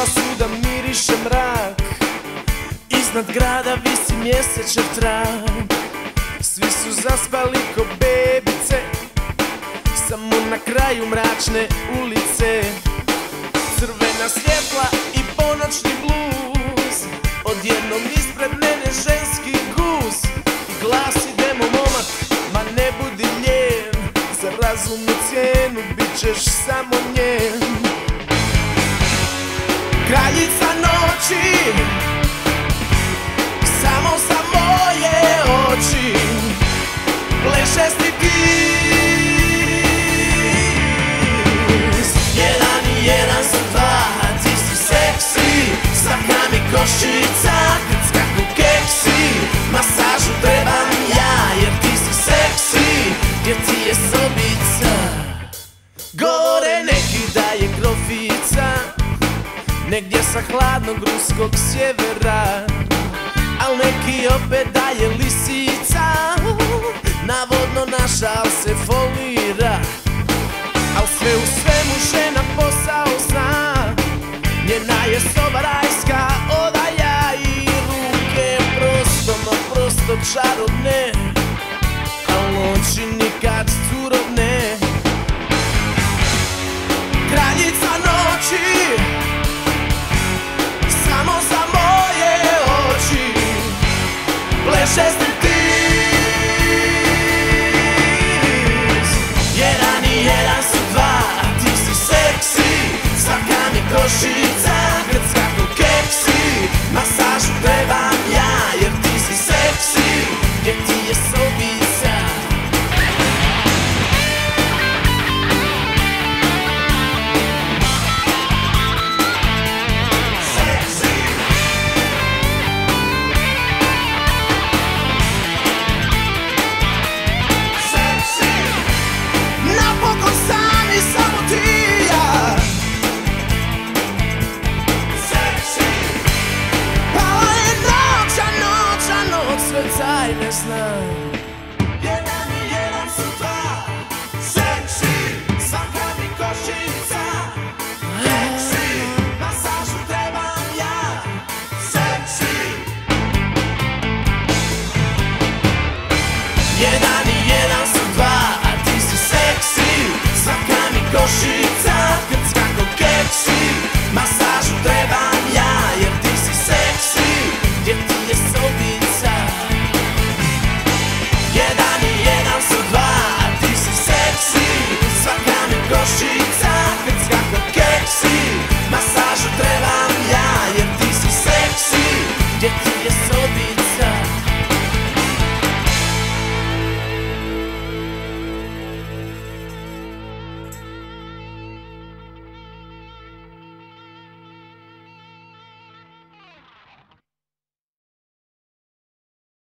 svuda miriše mrak, iznad grada visi mjesečev trak. Svi su zaspali ko bebice, samo na kraju mračne ulice. Crvena svjetla i ponoćni bluz, odjednom ispred mene ženski guz. I glas idemo momak, ma ne budi lijen, za razumnu cijenu bit ćeš samo njen. Kraljica noći, samo za moje oči, pleše striptiz. Jedan i jedan su dva, ti si seksi, svaka mi košica, grcka ko keksi. Masažu trebam ja, jer ti si seksi, jer ti je sobica. Govore neki da je grofica, negdje sa hladnog ruskog sjevera, al neki opet da je lisica, navodno naša, al se folira. Al sve u svemu žena posao zna, njena je soba rajska odaja i ruke prosto, no prosto čarobne, al oči nikad curovne. Kraljica noći, samo za moje oči, pleše striptiz. Jedan i jedan su dva, ti si seksi, svaka mi košica, grcka ko keksi. Masažu trebam ja, jer ti si seksi, jer ti je sobica. Ne znam. Jedan i jedan su dva, seksi, svaka mi košica, seksi, masažu trebam ja, seksi. Jedan i jedan su dva, a ti si seksi, svaka mi košica, grcka ko keksi. Masažu trebam ja, jer ti si seksi, jer ti je sobica. Jedan i jedan su dva, a ti si seksi, svaka mi košica, grcka ko keksi. Masažu trebam ja, jer ti si seksi, jer ti je